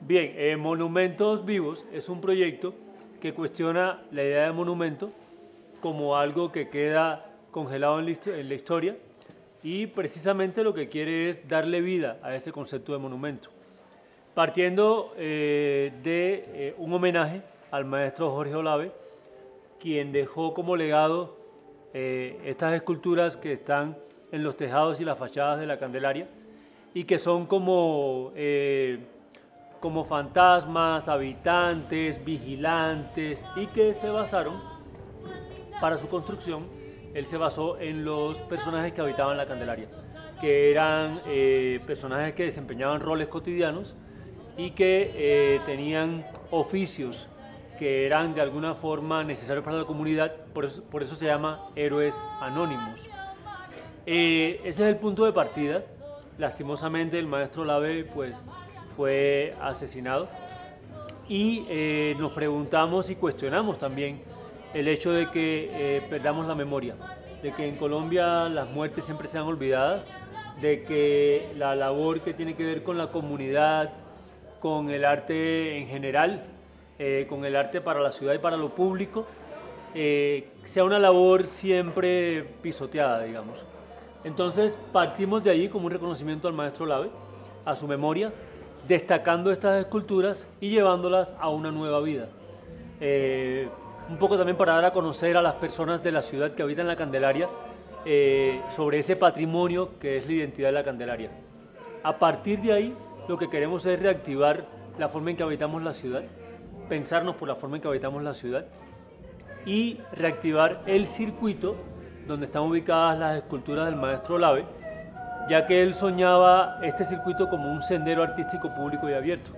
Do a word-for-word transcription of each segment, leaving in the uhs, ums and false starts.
Bien, eh, Monumentos Vivos es un proyecto que cuestiona la idea de monumento como algo que queda congelado en la, histo- en la historia y precisamente lo que quiere es darle vida a ese concepto de monumento. Partiendo eh, de eh, un homenaje al maestro Jorge Olave, quien dejó como legado eh, estas esculturas que están en los tejados y las fachadas de la Candelaria y que son como, eh, como fantasmas, habitantes, vigilantes y que se basaron para su construcción. Él se basó en los personajes que habitaban la Candelaria, que eran eh, personajes que desempeñaban roles cotidianos y que eh, tenían oficios que eran de alguna forma necesarios para la comunidad, por eso, por eso se llama héroes anónimos. Eh, ese es el punto de partida. Lastimosamente el maestro Olave pues, fue asesinado y eh, nos preguntamos y cuestionamos también el hecho de que eh, perdamos la memoria, de que en Colombia las muertes siempre sean olvidadas, de que la labor que tiene que ver con la comunidad, con el arte en general, eh, con el arte para la ciudad y para lo público, eh, sea una labor siempre pisoteada, digamos. Entonces partimos de allí como un reconocimiento al maestro Olave, a su memoria, destacando estas esculturas y llevándolas a una nueva vida. Eh, un poco también para dar a conocer a las personas de la ciudad que habitan la Candelaria eh, sobre ese patrimonio que es la identidad de la Candelaria. A partir de ahí, lo que queremos es reactivar la forma en que habitamos la ciudad, pensarnos por la forma en que habitamos la ciudad y reactivar el circuito donde están ubicadas las esculturas del maestro Olave, ya que él soñaba este circuito como un sendero artístico público y abierto.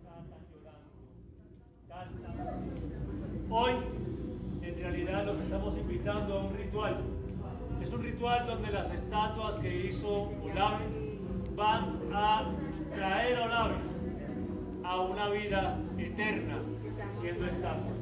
Hoy, en realidad, los estamos invitando a un ritual. Es un ritual donde las estatuas que hizo Olave van a traer a Olave a una vida eterna, siendo estatua.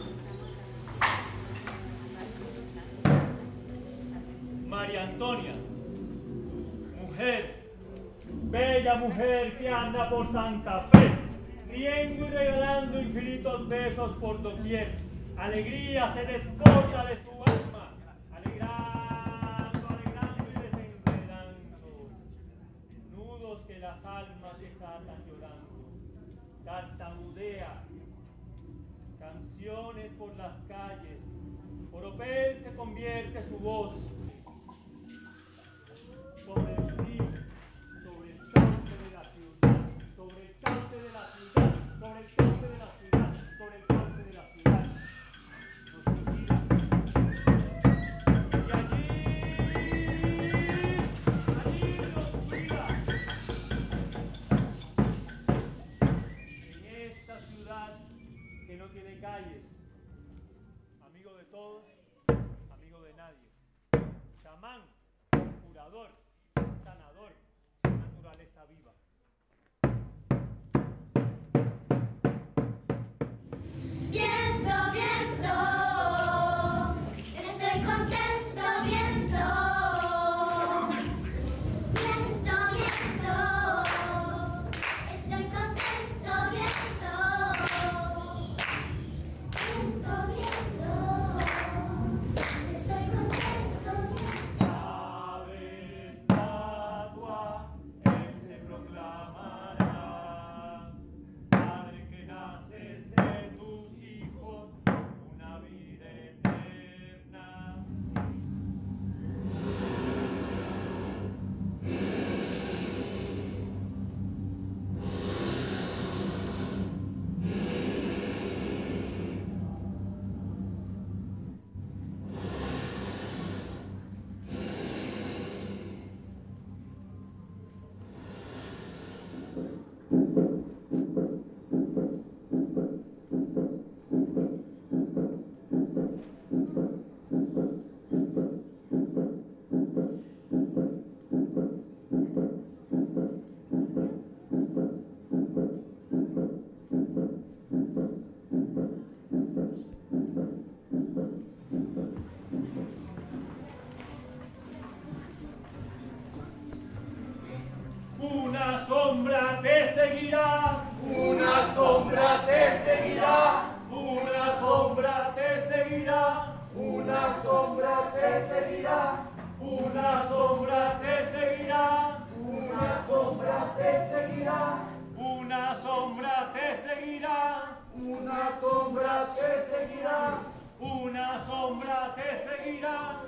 María Antonia, mujer, bella mujer que anda por Santa Fe, riendo y regalando infinitos besos por doquier. Alegría se despoja de su alma, alegrando, alegrando y desenredando. Nudos que las almas desatan llorando. Tartamudea, canciones por las calles. Oropel se convierte su voz. Sobre el río, sobre el cauce de la ciudad, sobre el cauce de la ciudad, sobre el cauce de la ciudad, sobre el cauce de la ciudad. Nos visita. Y allí, allí nos cuida. En esta ciudad que no tiene calles, amigo de todos, amigo de nadie. Chamán, curador, sanador, naturaleza viva. Viento, viento, estoy contento, viento. Viento, viento, estoy contento, viento. Viento, viento, estoy contento, viento. sombra te seguirá, una sombra te seguirá.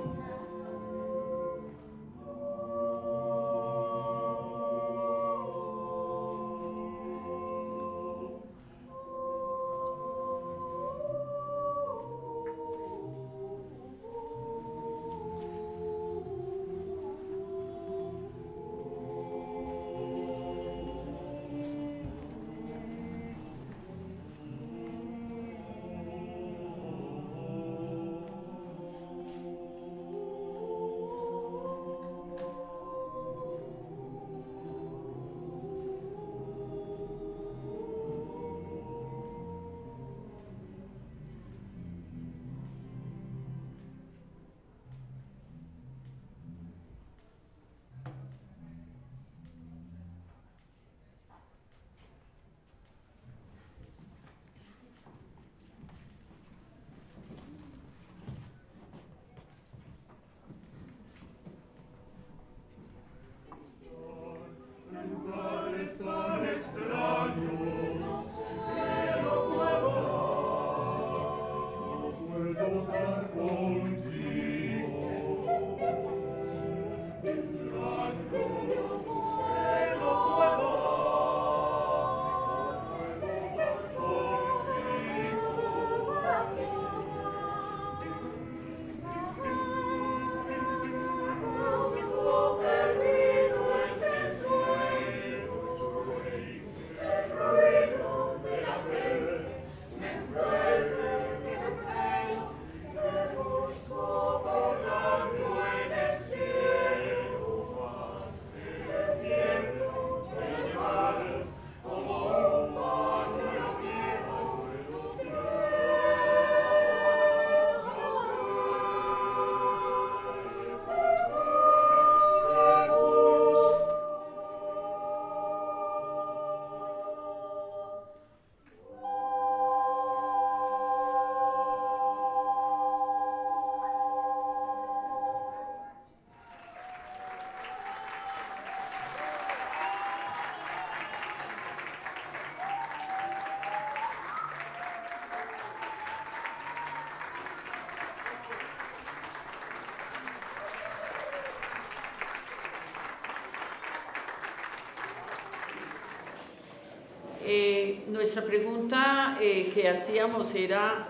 Eh, nuestra pregunta eh, que hacíamos era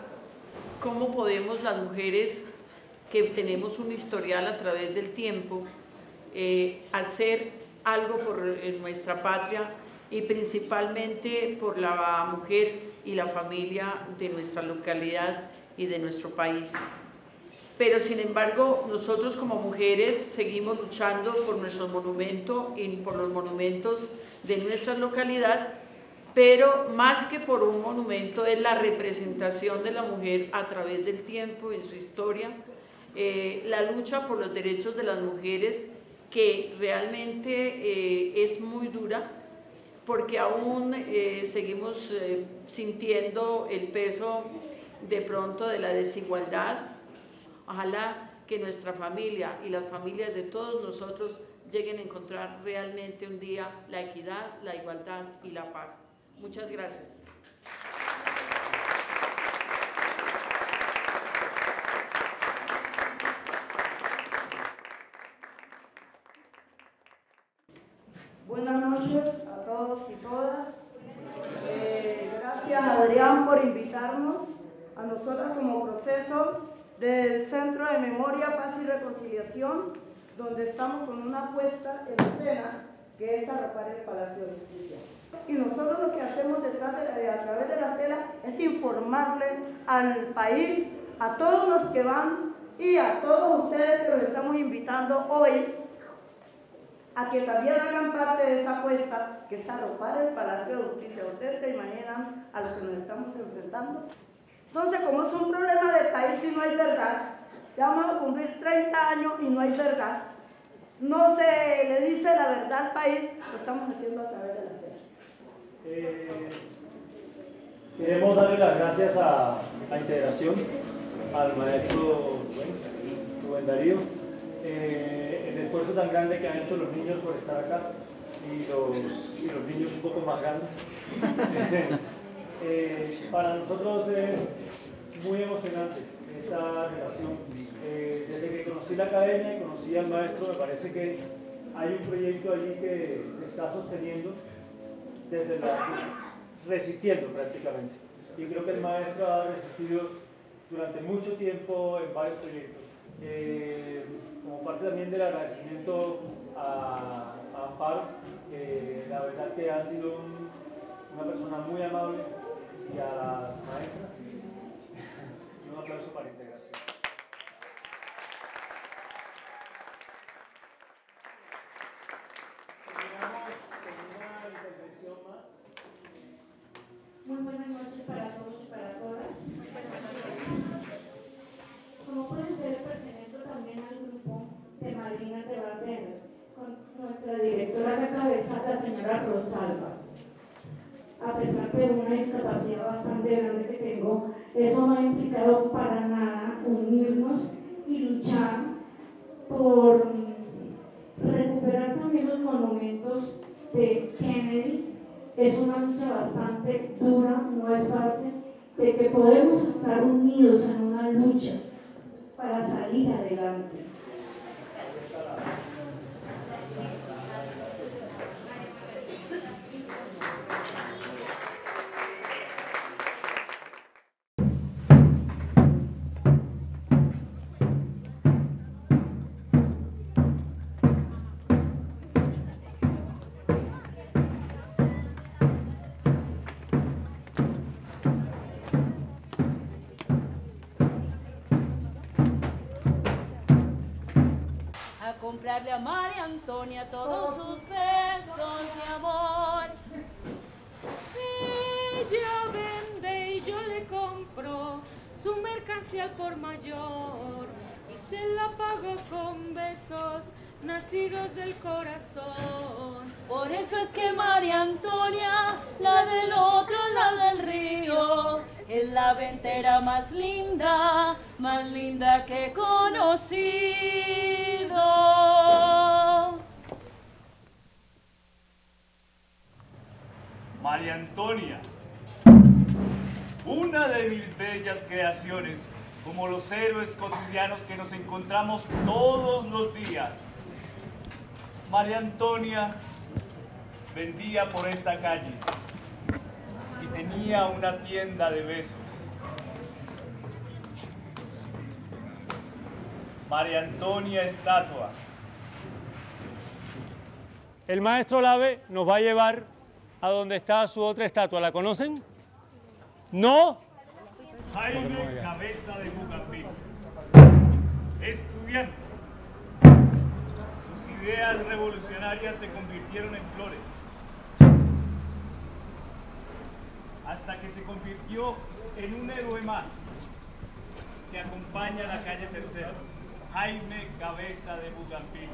cómo podemos las mujeres que tenemos un historial a través del tiempo eh, hacer algo por eh, nuestra patria y principalmente por la mujer y la familia de nuestra localidad y de nuestro país. Pero sin embargo, nosotros como mujeres seguimos luchando por nuestro monumento y por los monumentos de nuestra localidad, pero más que por un monumento es la representación de la mujer a través del tiempo, en su historia, eh, la lucha por los derechos de las mujeres, que realmente eh, es muy dura, porque aún eh, seguimos eh, sintiendo el peso de pronto de la desigualdad. Ojalá que nuestra familia y las familias de todos nosotros lleguen a encontrar realmente un día la equidad, la igualdad y la paz. Muchas gracias. Buenas noches a todos y todas. Eh, gracias, Adrián, por invitarnos a nosotras como proceso del Centro de Memoria, Paz y Reconciliación, donde estamos con una puesta en escena que es arropar el Palacio de Justicia. Y nosotros lo que hacemos detrás de la, a través de la tela es informarle al país, a todos los que van y a todos ustedes que los estamos invitando hoy a que también hagan parte de esa apuesta que es arropar el Palacio de Justicia. Ustedes se imaginan a lo que nos estamos enfrentando. Entonces, como es un problema del país y no hay verdad, ya vamos a cumplir treinta años y no hay verdad, no se le dice la verdad al país, lo estamos haciendo a través de la tela. Eh, queremos darle las gracias a, a Integración, al maestro Rubén Darío, eh, el esfuerzo tan grande que han hecho los niños por estar acá y los, y los niños un poco más grandes. Eh, para nosotros es muy emocionante esta relación. Eh, desde que conocí la academia y conocí al maestro, me parece que hay un proyecto allí que se está sosteniendo desde la, resistiendo prácticamente. Y creo que el maestro ha resistido durante mucho tiempo en varios proyectos. Eh, como parte también del agradecimiento a, a Amparo, eh, la verdad que ha sido un, una persona muy amable, y a las maestras, y un aplauso para Integración. Muy buenas noches para todos y para todas. Como pueden ver, pertenezco también al grupo de Madrinas de Bandera, con nuestra directora a la cabeza, la señora Rosalba. A pesar de una discapacidad bastante grande que tengo, eso no ha implicado para nada unirnos y luchar por recuperar también los monumentos de Kennedy. Es una lucha bastante dura, no es fácil, de que podemos estar unidos en una lucha para salir adelante. Comprarle a María Antonia todos sus besos de amor. Ella vende y yo le compro su mercancía al por mayor y se la pago con besos nacidos del corazón. Por eso es que María Antonia, la del otro lado del río, es la ventera más linda, más linda que he conocido. María Antonia, una de mis bellas creaciones, como los héroes cotidianos que nos encontramos todos los días. María Antonia vendía por esta calle y tenía una tienda de besos. María Antonia estatua. El maestro Lave nos va a llevar a donde está su otra estatua. ¿La conocen? ¿No? Jaime Cabeza de Bugambil, estudiante. Sus ideas revolucionarias se convirtieron en flores, hasta que se convirtió en un héroe más que acompaña a la calle Cercero. Jaime Cabeza de Bugambil.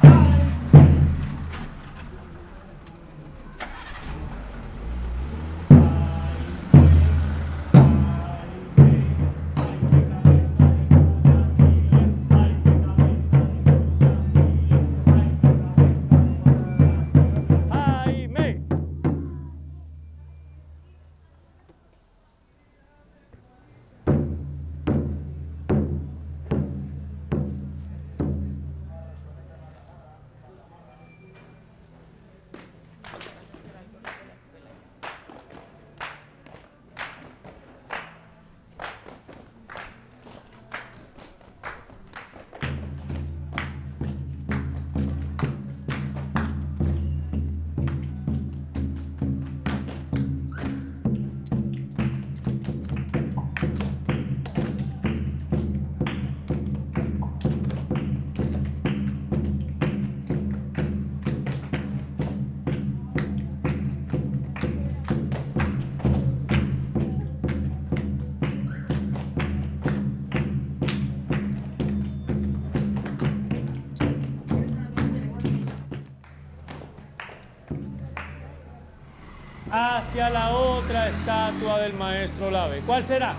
Hacia la otra estatua del maestro Lave. ¿Cuál será?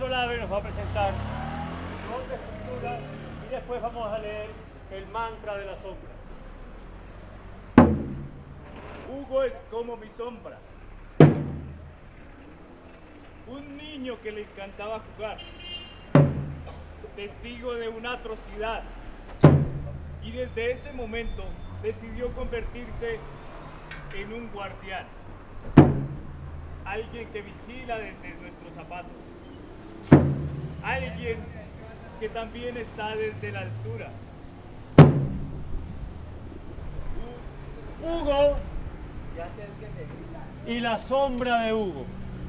maestro Olave nos va a presentar dos esculturas y después vamos a leer el mantra de la sombra. Hugo es como mi sombra. Un niño que le encantaba jugar. Testigo de una atrocidad. Y desde ese momento decidió convertirse en un guardián. Alguien que vigila desde nuestros zapatos. Alguien que también está desde la altura. Hugo y la sombra de Hugo.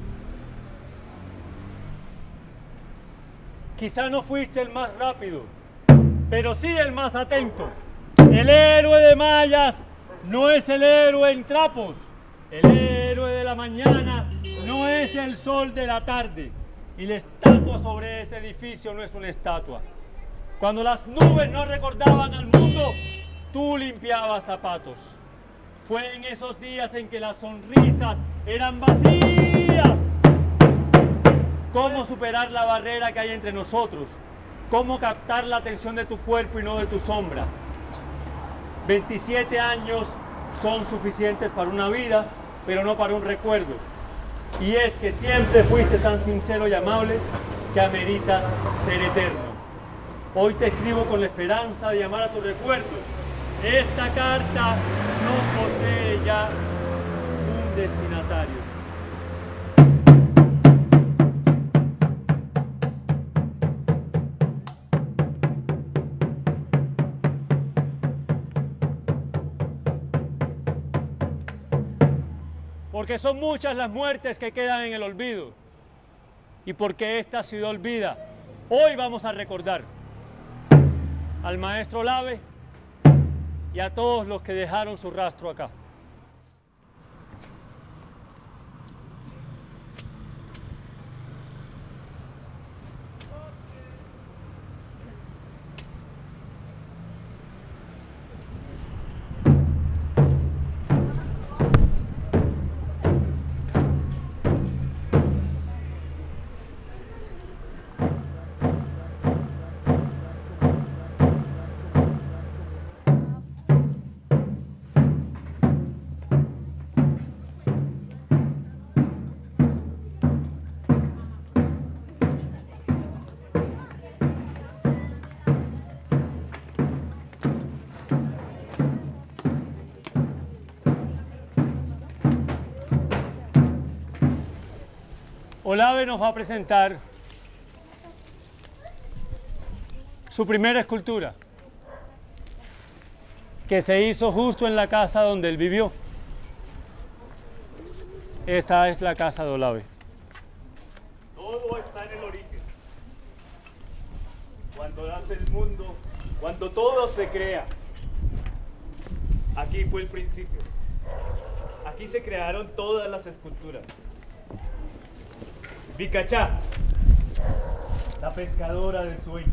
Quizá no fuiste el más rápido, pero sí el más atento. El héroe de Mayas no es el héroe en trapos. El héroe de la mañana no es el sol de la tarde. Y la estatua sobre ese edificio no es una estatua. Cuando las nubes no recordaban al mundo, tú limpiabas zapatos. Fue en esos días en que las sonrisas eran vacías. ¿Cómo superar la barrera que hay entre nosotros? ¿Cómo captar la atención de tu cuerpo y no de tu sombra? veintisiete años son suficientes para una vida, pero no para un recuerdo. Y es que siempre fuiste tan sincero y amable que ameritas ser eterno. Hoy te escribo con la esperanza de llamar a tu recuerdo. Esta carta no posee ya un destinatario. Porque son muchas las muertes que quedan en el olvido. Y porque esta ciudad olvida, hoy vamos a recordar al maestro Olave y a todos los que dejaron su rastro acá. Olave nos va a presentar su primera escultura, que se hizo justo en la casa donde él vivió. Esta es la casa de Olave. Todo está en el origen. Cuando nace el mundo, cuando todo se crea. Aquí fue el principio. Aquí se crearon todas las esculturas. Vicachá, la pescadora de sueños.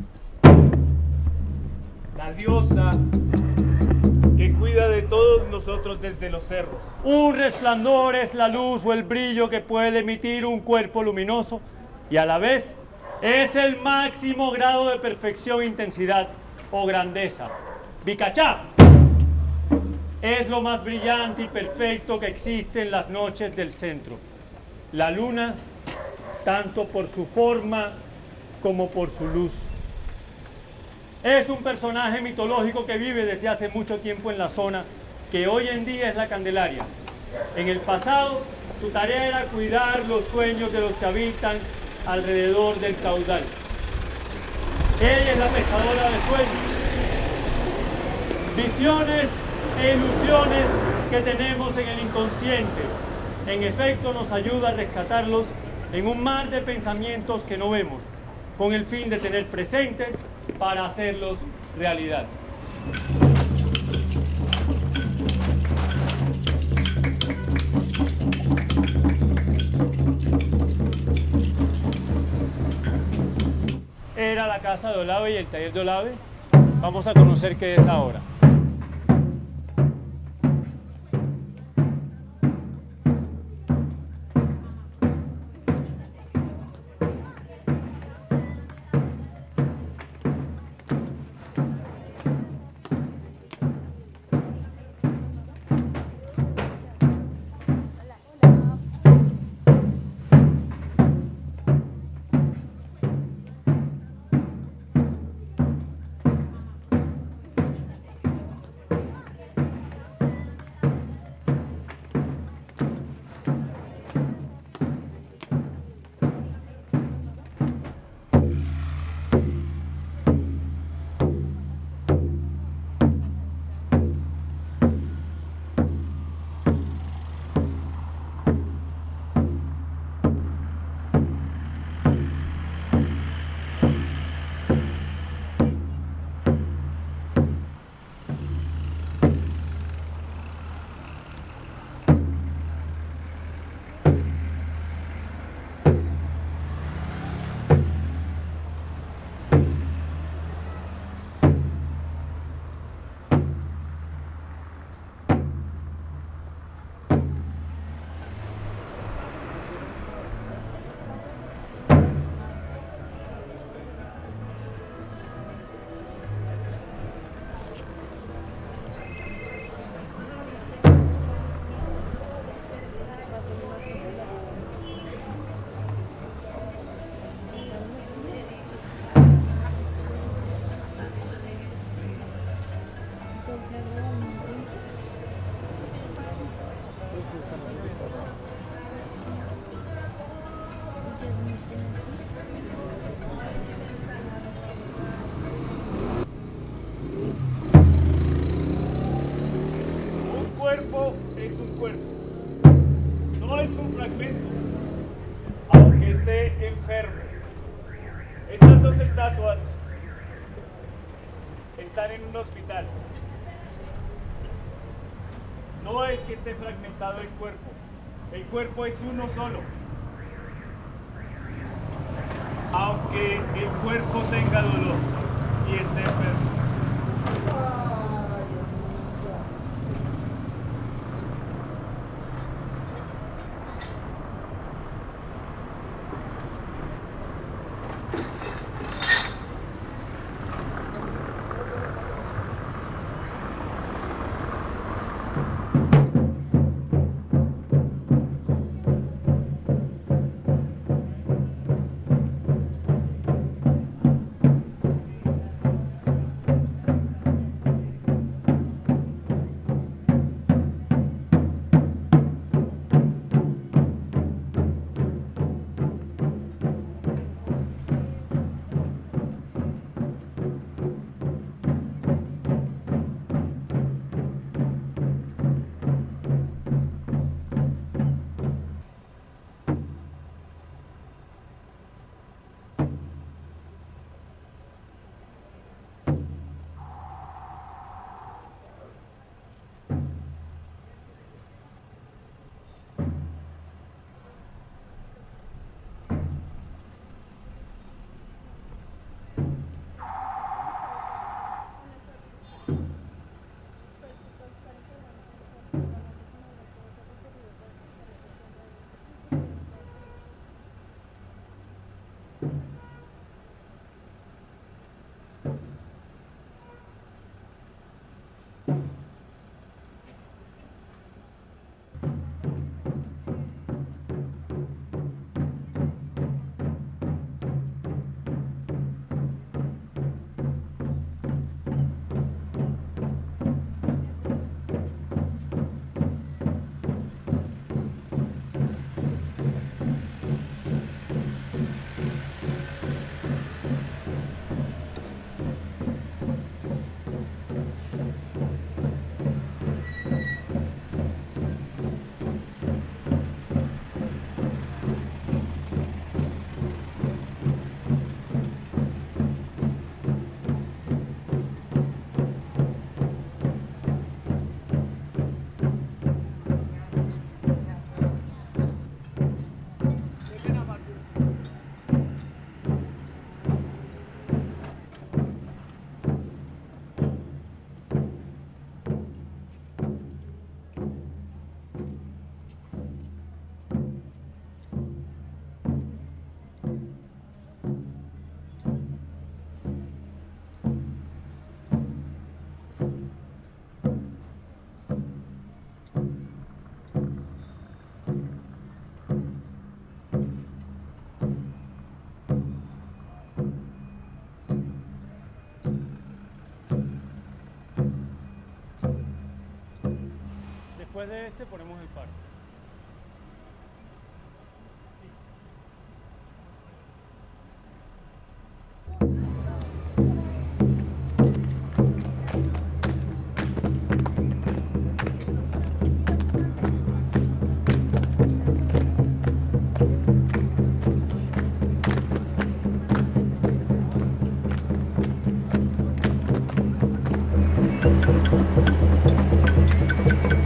La diosa que cuida de todos nosotros desde los cerros. Un resplandor es la luz o el brillo que puede emitir un cuerpo luminoso y a la vez es el máximo grado de perfección, intensidad o grandeza. Vicachá es lo más brillante y perfecto que existe en las noches del centro. La luna, tanto por su forma como por su luz. Es un personaje mitológico que vive desde hace mucho tiempo en la zona, que hoy en día es la Candelaria. En el pasado, su tarea era cuidar los sueños de los que habitan alrededor del caudal. Ella es la pescadora de sueños, visiones e ilusiones que tenemos en el inconsciente. En efecto, nos ayuda a rescatarlos en un mar de pensamientos que no vemos, con el fin de tener presentes para hacerlos realidad. Era la casa de Olave y el taller de Olave. Vamos a conocer qué es ahora. cuerpo. No es un fragmento, aunque esté enfermo. Estas dos estatuas están en un hospital. No es que esté fragmentado el cuerpo, el cuerpo es uno solo. Aunque el cuerpo tenga dolor y esté enfermo. Después de este ponemos el par. Thank you.